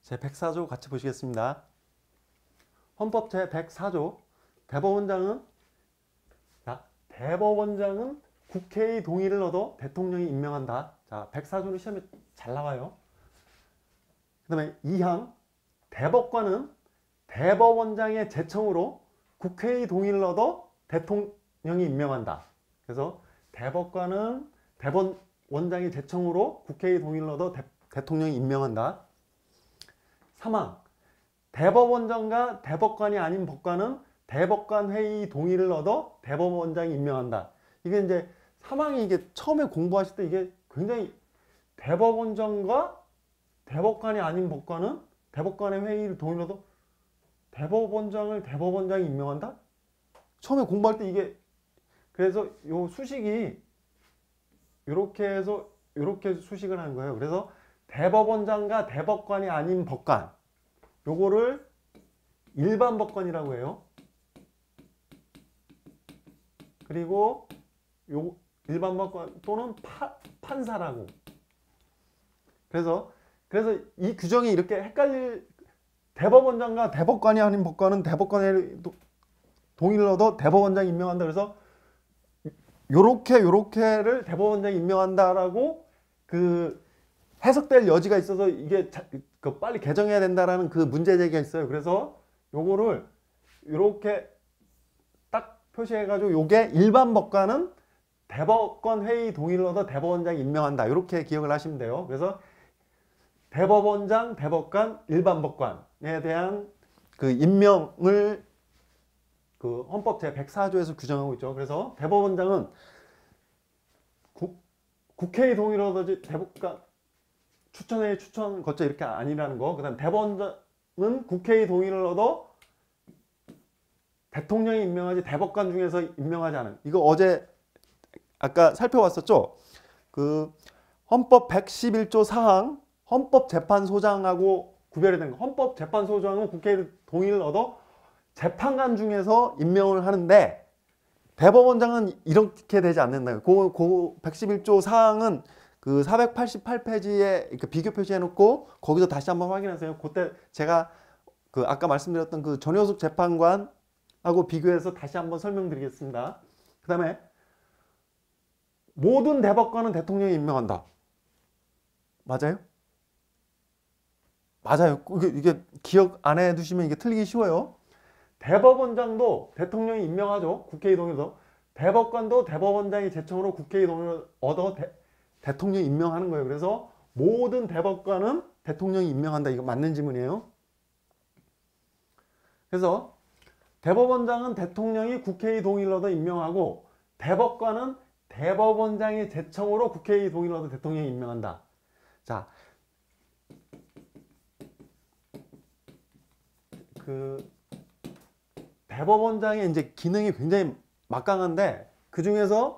제 104조 같이 보시겠습니다. 헌법 제 104조 대법원장은 국회의 동의를 얻어 대통령이 임명한다. 자, 104조는 시험에 잘 나와요. 그 다음에 2항 대법관은 대법원장의 제청으로 국회의 동의를 얻어 대통령이 임명한다. 그래서 대법관은 대법원장의 제청으로 국회의 동의를 얻어 대통령이 임명한다. 3항 대법원장과 대법관이 아닌 법관은 대법관 회의 동의를 얻어 대법원장이 임명한다. 이게 이제 3항이 이게 처음에 공부하실 때 이게 굉장히 대법원장과 대법관이 아닌 법관은 대법관의 회의를 동의를 얻어 대법원장을 대법원장이 임명한다? 처음에 공부할 때 이게 그래서 요 수식이 이렇게 해서 이렇게 수식을 하는 거예요. 그래서 대법원장과 대법관이 아닌 법관 요거를 일반 법관이라고 해요. 그리고 요 일반 법관 또는 판사라고. 그래서 이 규정이 이렇게 헷갈릴 대법원장과 대법관이 아닌 법관은 대법관의 동의를 얻어 대법원장이 임명한다. 그래서 요렇게를 대법원장이 임명한다라고 그 해석될 여지가 있어서 이게 빨리 개정해야 된다라는 그 문제 제기가 있어요. 그래서 요거를 요렇게 딱 표시해가지고 요게 일반 법관은 대법관 회의 동의를 얻어 대법원장이 임명한다. 이렇게 기억을 하시면 돼요. 그래서 대법원장, 대법관, 일반 법관에 대한 그 임명을 그 헌법 제 104조에서 규정하고 있죠. 그래서 대법원장은 국회의 동의를 얻어지 대법관 추천회 추천 거쳐 이렇게 아니라는 거. 그다음 대법원장은 국회의 동의를 얻어 대통령이 임명하지 대법관 중에서 임명하지 않은. 이거 어제 아까 살펴봤었죠. 그 헌법 111조 4항 헌법재판소장하고 구별이 된 거. 헌법재판소장은 국회의 동의를 얻어 재판관 중에서 임명을 하는데 대법원장은 이렇게 되지 않는다. 그 111조 4항은 그 488페이지에 비교 표시해 놓고 거기서 다시 한번 확인하세요. 그때 제가 그 아까 말씀드렸던 그 전효숙 재판관하고 비교해서 다시 한번 설명드리겠습니다. 그 다음에 모든 대법관은 대통령이 임명한다. 맞아요? 맞아요. 이게 기억 안 해두시면 이게 틀리기 쉬워요. 대법원장도 대통령이 임명하죠. 국회의 동의로. 대법관도 대법원장의 제청으로 국회의 동의를 얻어 대통령이 임명하는 거예요. 그래서 모든 대법관은 대통령이 임명한다. 이거 맞는 지문이에요. 그래서 대법원장은 대통령이 국회의 동의를 얻어 임명하고 대법관은 대법원장의 제청으로 국회의 동의를 얻어 대통령이 임명한다. 자, 그 대법원장의 이제 기능이 굉장히 막강한데 그 중에서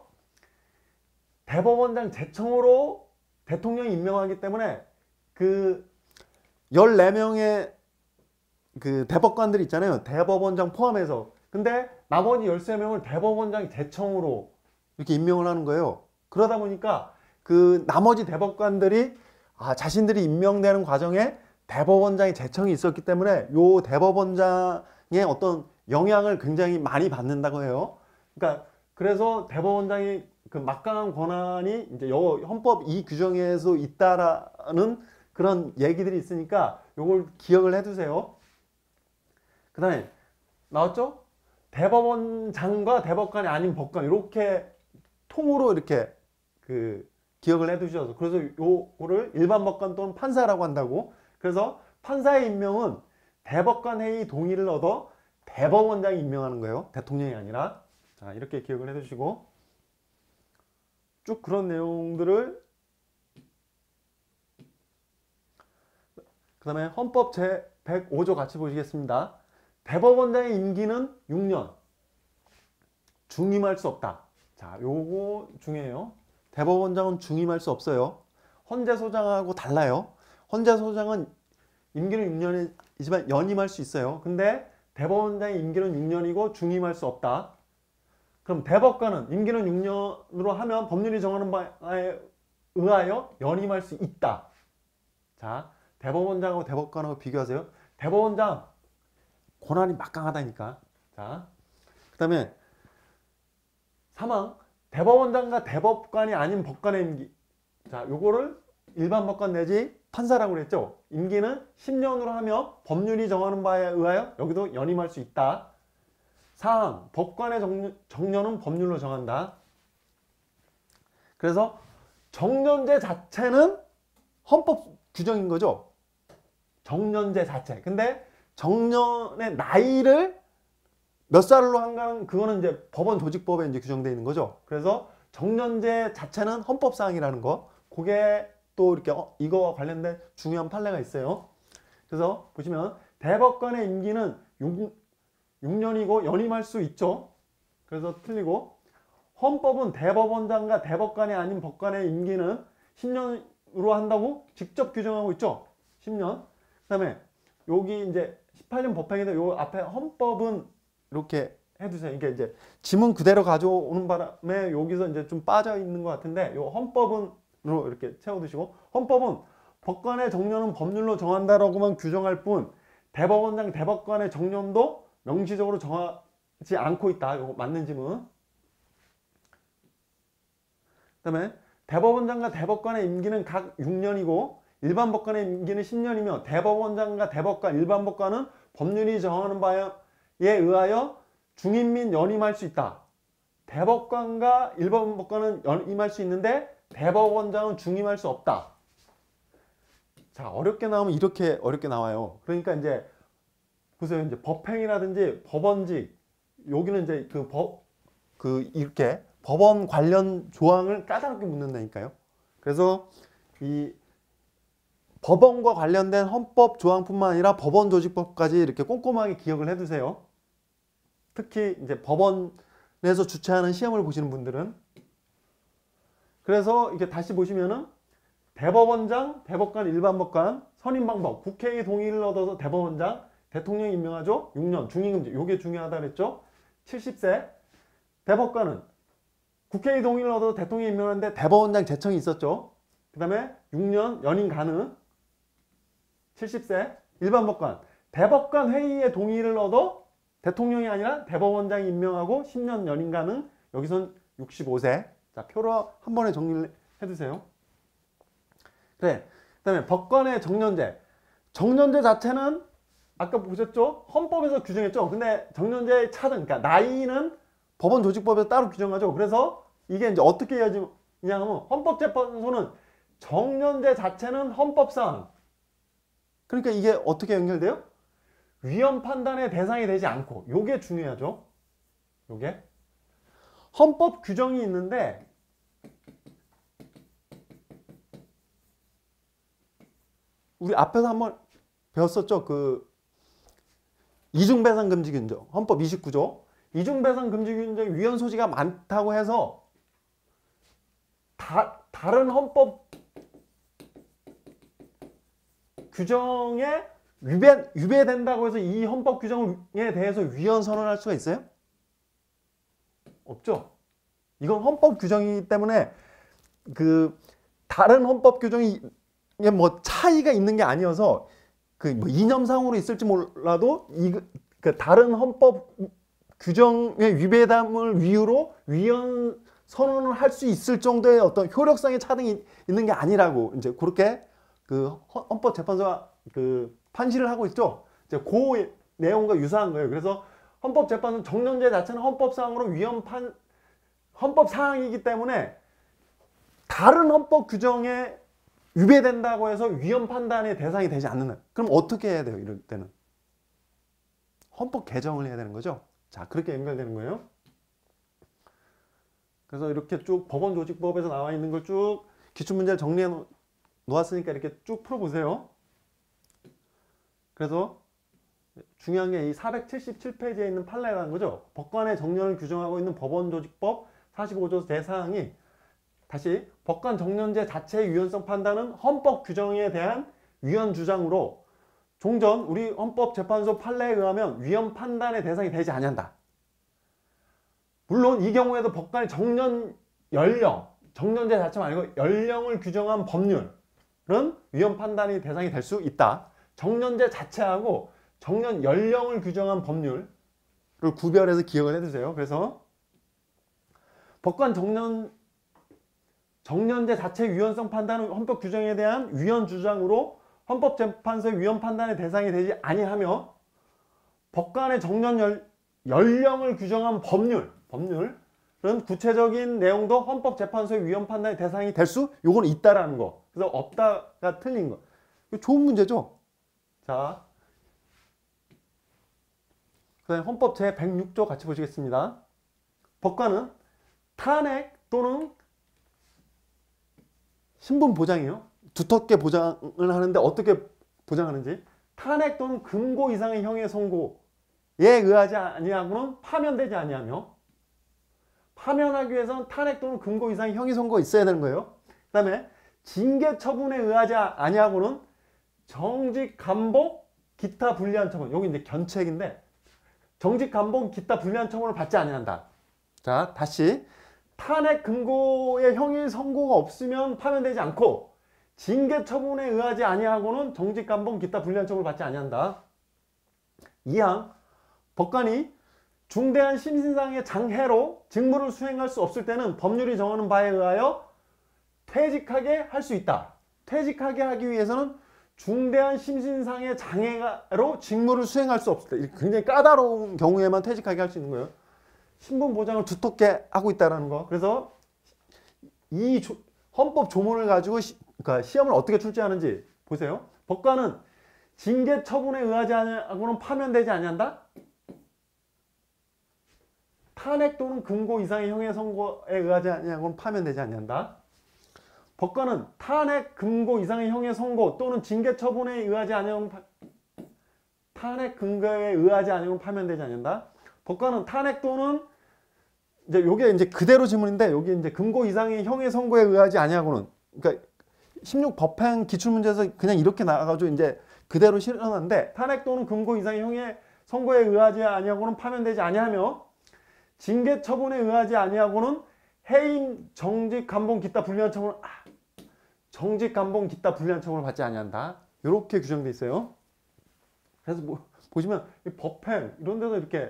대법원장 제청으로 대통령이 임명하기 때문에 그 14명의 그 대법관들이 있잖아요. 대법원장 포함해서. 근데 나머지 13명을 대법원장 제청으로 이렇게 임명을 하는 거예요. 그러다 보니까 그 나머지 대법관들이 자신들이 임명되는 과정에 대법원장의 제청이 있었기 때문에 요 대법원장의 어떤 영향을 굉장히 많이 받는다고 해요. 그러니까 그래서 대법원장이 그 막강한 권한이 이제 헌법 이 규정에서 있다라는 그런 얘기들이 있으니까 요걸 기억을 해두세요. 그 다음에 나왔죠? 대법원장과 대법관이 아닌 법관 이렇게 통으로 이렇게 그 기억을 해두셔서 그래서 요거를 일반 법관 또는 판사라고 한다고. 그래서 판사의 임명은 대법관 회의 동의를 얻어 대법원장이 임명하는 거예요. 대통령이 아니라. 자, 이렇게 기억을 해두시고 쭉 그런 내용들을 그 다음에 헌법 제 105조 같이 보시겠습니다. 대법원장의 임기는 6년. 중임할 수 없다. 자, 요거 중요해요. 대법원장은 중임할 수 없어요. 헌재소장하고 달라요. 헌재소장은 임기는 6년이지만 연임할 수 있어요. 근데 대법원장의 임기는 6년이고 중임할 수 없다. 그럼 대법관은 임기는 6년으로 하면 법률이 정하는 바에 의하여 연임할 수 있다. 자, 대법원장하고 대법관하고 비교하세요. 대법원장 권한이 막강하다니까. 자, 그 다음에 사망. 대법원장과 대법관이 아닌 법관의 임기. 자, 요거를 일반 법관 내지 판사라고 그랬죠. 임기는 10년으로 하며 법률이 정하는 바에 의하여 여기도 연임할 수 있다. 사항. 법관의 정년은 법률로 정한다. 그래서 정년제 자체는 헌법 규정인 거죠. 정년제 자체. 근데 정년의 나이를 몇 살로 한가는 그거는 이제 법원 조직법에 이제 규정되어 있는 거죠. 그래서 정년제 자체는 헌법사항이라는 거. 그게 또 이렇게 이거와 관련된 중요한 판례가 있어요. 그래서 보시면 대법관의 임기는 6년이고 연임할 수 있죠. 그래서 틀리고, 헌법은 대법원장과 대법관이 아닌 법관의 임기는 10년으로 한다고 직접 규정하고 있죠. 10년. 그 다음에 여기 이제 18년 법행인데 요 앞에 헌법은 이렇게 해두세요. 이게 이제 지문 그대로 가져오는 바람에 여기서 이제 좀 빠져 있는 것 같은데, 요 헌법은으로 이렇게 채워두시고, 헌법은 법관의 정년은 법률로 정한다라고만 규정할 뿐 대법원장, 대법관의 정년도 명시적으로 정하지 않고 있다. 요거 맞는 지문. 그 다음에 대법원장과 대법관의 임기는 각 6년이고 일반 법관의 임기는 10년이며 대법원장과 대법관, 일반 법관은 법률이 정하는 바에 의하여 중임 및 연임할 수 있다. 대법관과 일반 법관은 연임할 수 있는데 대법원장은 중임할 수 없다. 자, 어렵게 나오면 이렇게 어렵게 나와요. 그러니까 이제 보세요. 이제 법행이라든지 법원직, 여기는 이제 이렇게 법원 관련 조항을 까다롭게 묻는다니까요. 그래서 이 법원과 관련된 헌법 조항뿐만 아니라 법원 조직법까지 이렇게 꼼꼼하게 기억을 해두세요. 특히 이제 법원에서 주최하는 시험을 보시는 분들은. 그래서 이게 다시 보시면은 대법원장, 대법관, 일반 법관, 선임 방법, 국회의 동의를 얻어서 대법원장, 대통령이 임명하죠. 6년, 중임금지. 요게 중요하다 그랬죠. 70세. 대법관은 국회의 동의를 얻어서 대통령이 임명하는데 대법원장 제청이 있었죠. 그 다음에 6년 연임 가능. 70세. 일반 법관. 대법관 회의의 동의를 얻어 대통령이 아니라 대법원장이 임명하고 10년 연임 가능. 여기선 65세. 자, 표로 한 번에 정리를 해두세요. 그래. 그 다음에 법관의 정년제. 정년제 자체는 아까 보셨죠? 헌법에서 규정했죠? 근데 정년제의 차등, 그러니까 나이는 법원 조직법에서 따로 규정하죠. 그래서 이게 이제 어떻게 이어지냐 하면 헌법재판소는 정년제 자체는 헌법상, 그러니까 이게 어떻게 연결돼요? 위헌 판단의 대상이 되지 않고, 요게 중요하죠. 요게 헌법 규정이 있는데 우리 앞에서 한번 배웠었죠. 그 이중배상금지균정, 헌법 29조. 이중배상금지균정 위헌 소지가 많다고 해서 다른 헌법 규정에 위배된다고 해서 이 헌법 규정에 대해서 위헌 선언할 수가 있어요? 없죠. 이건 헌법 규정이기 때문에 그 다른 헌법 규정이 뭐 차이가 있는 게 아니어서 그 뭐 이념상으로 있을지 몰라도 그 다른 헌법 규정의 위배담을 이유로 위헌 선언을 할 수 있을 정도의 어떤 효력성의 차등이 있는 게 아니라고 이제 그렇게 그 헌법재판소가 그 판시를 하고 있죠. 이제 그 내용과 유사한 거예요. 그래서 헌법재판소는 정년제 자체는 헌법상으로 헌법 사항이기 때문에 다른 헌법 규정에 위배된다고 해서 위헌 판단의 대상이 되지 않는. 그럼 어떻게 해야 돼요? 이럴 때는 헌법 개정을 해야 되는 거죠. 자, 그렇게 연결되는 거예요. 그래서 이렇게 쭉 법원조직법에서 나와 있는 걸 쭉 기출문제를 정리해 놓았으니까 이렇게 쭉 풀어보세요. 그래서 중요한 게 이 477페이지에 있는 판례라는 거죠. 법관의 정년을 규정하고 있는 법원조직법 45조 제4항이 다시 법관 정년제 자체의 위헌성 판단은 헌법 규정에 대한 위헌 주장으로 종전 우리 헌법재판소 판례에 의하면 위헌 판단의 대상이 되지 아니한다. 물론 이 경우에도 법관의 정년 연령, 정년제 자체 말고 연령을 규정한 법률, 위헌 판단이 대상이 될 수 있다. 정년제 자체하고 정년 연령을 규정한 법률을 구별해서 기억을 해두세요. 그래서 법관 정년제 자체 위헌성 판단은 헌법 규정에 대한 위헌 주장으로 헌법재판소의 위헌 판단의 대상이 되지 아니하며 법관의 정년 연령을 규정한 법률은 구체적인 내용도 헌법재판소의 위헌 판단의 대상이 될 수 요거는 있다라는 거. 그래서 없다가 틀린 거. 이거 좋은 문제죠. 자, 그다음에 헌법 제 106조 같이 보시겠습니다. 법관은 탄핵 또는 신분 보장이에요. 두텁게 보장을 하는데 어떻게 보장하는지. 탄핵 또는 금고 이상의 형의 선고에 의하지 아니하고는 파면되지 아니하며, 파면하기 위해서는 탄핵 또는 금고 이상의 형의 선고가 있어야 되는 거예요. 그 다음에 징계 처분에 의하지 아니하고는 정직 감복 기타 불리한 처분. 여기 이제 견책인데 정직 감복 기타 불리한 처분을 받지 아니한다. 자, 다시 탄핵 금고의 형의 선고가 없으면 파면되지 않고 징계 처분에 의하지 아니하고는 정직 감봉 기타 불리한 처분을 받지 아니한다. 2항 법관이 중대한 심신상의 장애로 직무를 수행할 수 없을 때는 법률이 정하는 바에 의하여 퇴직하게 할 수 있다. 퇴직하게 하기 위해서는 중대한 심신상의 장애로 직무를 수행할 수 없을 때, 굉장히 까다로운 경우에만 퇴직하게 할 수 있는 거예요. 신분 보장을 두텁게 하고 있다는 거. 그래서 이 헌법 조문을 가지고 그러니까 시험을 어떻게 출제하는지 보세요. 법관은 징계 처분에 의하지 아니하고는 파면되지 아니한다. 탄핵 또는 금고 이상의 형의 선고에 의하지 아니하고는 파면되지 아니한다. 법관은 탄핵, 금고 이상의 형의 선고 또는 징계 처분에 의하지 아니하고는 탄핵, 금고에 의하지 아니하고는 파면되지 않는다. 법관은 탄핵 또는 이제 요게 이제 그대로 지문인데 여기 이제 금고 이상의 형의 선고에 의하지 아니하고는, 그러니까 16 법행 기출문제에서 그냥 이렇게 나와가지고 이제 그대로 실현하는데 탄핵 또는 금고 이상의 형의 선고에 의하지 아니하고는 파면되지 아니하며 징계 처분에 의하지 아니하고는 해임, 정직, 감봉, 기타 불리한 처분을 정직, 감봉, 기타 불리한 처분을 받지 아니한다. 이렇게 규정돼 있어요. 그래서 보시면 법행 이런 데서 이렇게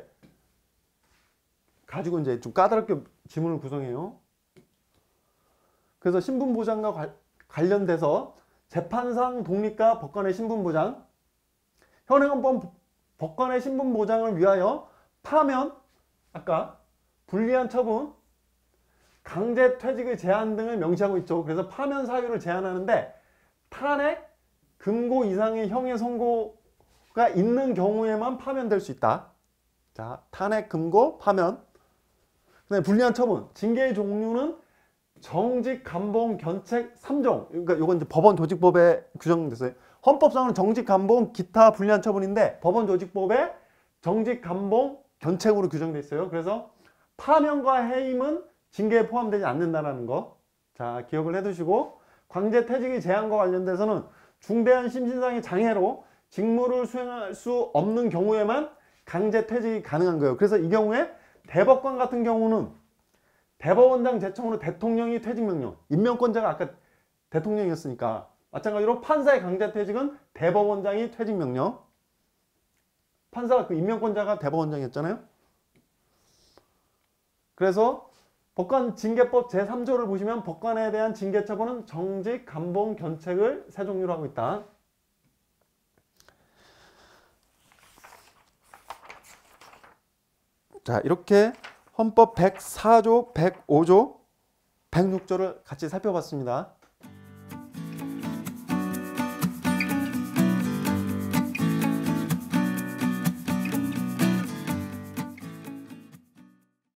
가지고 이제 좀 까다롭게 지문을 구성해요. 그래서 신분보장과 관련돼서 재판상 독립과 법관의 신분보장, 현행헌법 법관의 신분보장을 위하여 파면, 아까 불리한 처분, 강제퇴직의 제한 등을 명시하고 있죠. 그래서 파면 사유를 제한하는데 탄핵, 금고 이상의 형의 선고가 있는 경우에만 파면될 수 있다. 자, 탄핵, 금고, 파면. 그다음에 불리한 처분, 징계의 종류는 정직, 감봉, 견책 3종. 그러니까 이건 이제 법원 조직법에 규정됐어요. 헌법상은 정직, 감봉, 기타 불리한 처분인데 법원 조직법에 정직, 감봉, 견책으로 규정돼 있어요. 그래서 파면과 해임은 징계에 포함되지 않는다는 거. 자, 기억을 해두시고, 강제퇴직의 제한과 관련돼서는 중대한 심신상의 장애로 직무를 수행할 수 없는 경우에만 강제퇴직이 가능한 거예요. 그래서 이 경우에 대법관 같은 경우는 대법원장 제청으로 대통령이 퇴직명령, 임명권자가 아까 대통령이었으니까 마찬가지로 판사의 강제퇴직은 대법원장이 퇴직명령, 판사가 그 임명권자가 대법원장이었잖아요. 그래서 법관 징계법 제3조를 보시면 법관에 대한 징계 처분은 정직, 감봉, 견책을 세 종류로 하고 있다. 자, 이렇게 헌법 104조, 105조, 106조를 같이 살펴봤습니다.